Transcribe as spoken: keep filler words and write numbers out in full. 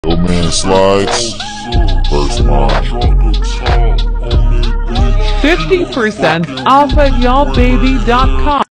Yo man slides, first mile. fifty percent off at y'all baby dot com.